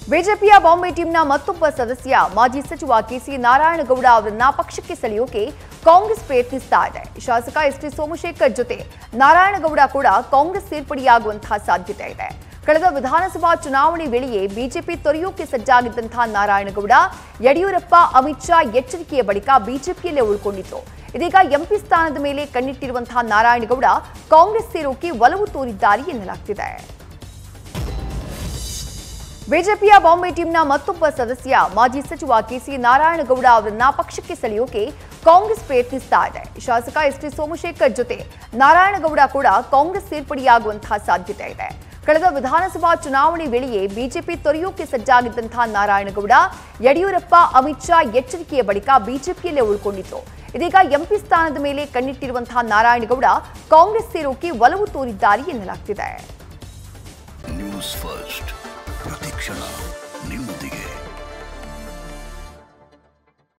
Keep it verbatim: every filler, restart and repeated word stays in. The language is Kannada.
ಬಿಜೆಪಿಯ ಬಾಂಬೆ ಟೀಮ್ನ ಮತ್ತೊಬ್ಬ ಸದಸ್ಯ ಮಾಜಿ ಸಚಿವ ಕೆಸಿ ನಾರಾಯಣಗೌಡ ಅವರನ್ನ ಪಕ್ಷಕ್ಕೆ ಸೆಳೆಯೋಕೆ ಕಾಂಗ್ರೆಸ್ ಪ್ರಯತ್ನಿಸ್ತಾ ಇದೆ. ಶಾಸಕ ಎಸ್ ಟಿ ಸೋಮಶೇಖರ್ ಜೊತೆ ನಾರಾಯಣಗೌಡ ಕೂಡ ಕಾಂಗ್ರೆಸ್ ಸೇರ್ಪಡೆಯಾಗುವಂತಹ ಸಾಧ್ಯತೆ ಇದೆ. ಕಳೆದ ವಿಧಾನಸಭಾ ಚುನಾವಣೆ ವೇಳೆಯೇ ಬಿಜೆಪಿ ತೊರೆಯೋಕೆ ಸಜ್ಜಾಗಿದ್ದಂತಹ ನಾರಾಯಣಗೌಡ ಯಡಿಯೂರಪ್ಪ ಅಮಿತ್ ಶಾ ಎಚ್ಚರಿಕೆಯ ಬಳಿಕ ಬಿಜೆಪಿಯಲ್ಲೇ ಉಳ್ಕೊಂಡಿದ್ರು. ಇದೀಗ ಎಂಪಿ ಸ್ಥಾನದ ಮೇಲೆ ಕಣ್ಣಿಟ್ಟಿರುವಂತಹ ನಾರಾಯಣಗೌಡ ಕಾಂಗ್ರೆಸ್ ಸೇರೋಕೆ ಒಲವು ತೋರಿದ್ದಾರೆ ಎನ್ನಲಾಗ್ತಿದೆ. ಬಿಜೆಪಿಯ ಬಾಂಬೆ ಟೀಮ್ನ ಮತ್ತೊಬ್ಬ ಸದಸ್ಯ ಮಾಜಿ ಸಚಿವ ಕೆಸಿ ನಾರಾಯಣಗೌಡ ಅವರನ್ನ ಪಕ್ಷಕ್ಕೆ ಸೆಳೆಯೋಕೆ ಕಾಂಗ್ರೆಸ್ ಪ್ರಯತ್ನಿಸ್ತಾ ಇದೆ. ಶಾಸಕ ಎಸ್ ಟಿ ಸೋಮಶೇಖರ್ ಜೊತೆ ನಾರಾಯಣಗೌಡ ಕೂಡ ಕಾಂಗ್ರೆಸ್ ಸೇರ್ಪಡೆಯಾಗುವಂತಹ ಸಾಧ್ಯತೆ ಇದೆ. ಕಳೆದ ವಿಧಾನಸಭಾ ಚುನಾವಣೆ ವೇಳೆಯೇ ಬಿಜೆಪಿ ತೊರೆಯೋಕೆ ಸಜ್ಜಾಗಿದ್ದಂತಹ ನಾರಾಯಣಗೌಡ ಯಡಿಯೂರಪ್ಪ ಅಮಿತ್ ಶಾ ಎಚ್ಚರಿಕೆಯ ಬಳಿಕ ಬಿಜೆಪಿಯಲ್ಲೇ ಉಳ್ಕೊಂಡಿದ್ರು. ಇದೀಗ ಎಂಪಿ ಸ್ಥಾನದ ಮೇಲೆ ಕಣ್ಣಿಟ್ಟಿರುವಂತಹ ನಾರಾಯಣಗೌಡ ಕಾಂಗ್ರೆಸ್ ಸೇರೋಕೆ ಒಲವು ತೋರಿದ್ದಾರೆ ಎನ್ನಲಾಗ್ತಿದೆ. ನ್ಯೂಸ್ ಫಸ್ಟ್ ಪ್ರತಿಕ್ಷಣ.